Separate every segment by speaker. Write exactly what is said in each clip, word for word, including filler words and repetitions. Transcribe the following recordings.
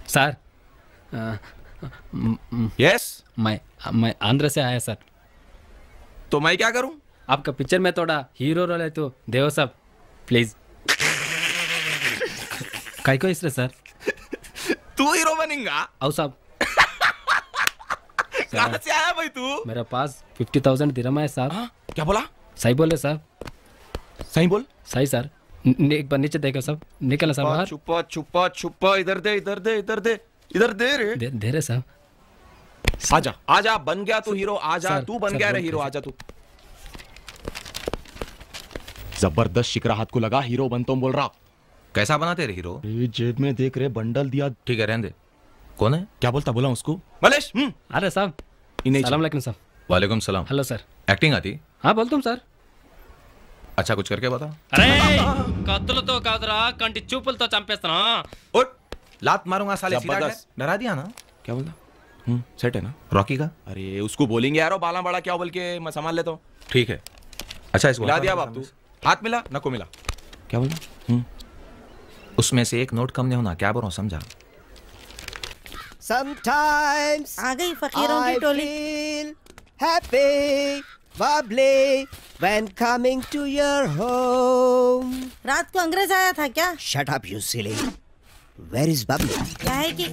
Speaker 1: Sir
Speaker 2: yes
Speaker 1: मैं मैं आंध्र से आया सर।
Speaker 2: तो मैं क्या करूं?
Speaker 1: आपका पिक्चर में थोड़ा हीरो रोल है तो देव साहब प्लीज। काय को इसलिए सर?
Speaker 2: तू हीरो बनेगा?
Speaker 1: आओ साहब।
Speaker 2: कहाँ से आया भाई तू?
Speaker 1: मेरे पास फिफ्टी थाउजेंड दिरहम है साहब।
Speaker 2: हाँ? क्या बोला?
Speaker 1: सही बोले साहब।
Speaker 2: सही बोल।
Speaker 1: सही सर। न, एक बार नीचे देखो सब। निकला सर बाहर।
Speaker 2: छुपा छुपा छुपा इधर दे इधर दे इधर दे इधर दे रे।
Speaker 1: दे, दे रहे साहब।
Speaker 2: आजा आजा बन गया तू हीरो। आजा तू बन गया रे हीरो। आजा तू।
Speaker 3: जबरदस्त शिकरा हाथ को लगा। हीरो बनता हूं बोल रहा।
Speaker 2: कैसा बनाते रे हीरो?
Speaker 3: जेब में देख रहे बंडल दिया।
Speaker 2: ठीक है रहने दे। कौन है?
Speaker 3: क्या बोलता बोला उसको?
Speaker 2: मलेश।
Speaker 1: अरे साहब सलाम अलैकुम साहब।
Speaker 2: वालेकुम सलाम।
Speaker 1: Hello sir.
Speaker 2: एक्टिंग आती?
Speaker 1: हाँ बोलता हूँ सर।
Speaker 2: अच्छा कुछ करके बता।
Speaker 1: అరే కత్తులతో కాదురా కంటి చూపులతో చంపేస్తానా.
Speaker 2: ओए लात मारूंगा साले। सीधा डरा दिया ना? क्या बोलता? हम्म सेट है ना? रॉकी का? अरे उसको बोलेंगे यारो बाला बड़ा क्या बोल के मैं संभाल लेता हूँ। ठीक है। अच्छा इसको मिला दिया बाप तू। हाथ मिला ना को मिला। क्या बोला? हम्म उसमें से एक नोट कम नहीं होना। क्या बोल रहा हूँ समझा?
Speaker 4: Sometimes
Speaker 5: आ गई फकीरों की टोली।
Speaker 4: feel happy, bubbly when coming to your home.
Speaker 5: रात को अंग्रेज आया था क्या?
Speaker 4: Shut up, you silly. Where is bubbly?
Speaker 5: क्या है कि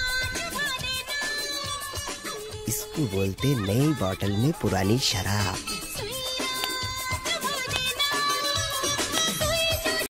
Speaker 4: इसको बोलते नई बोतल में पुरानी शराब।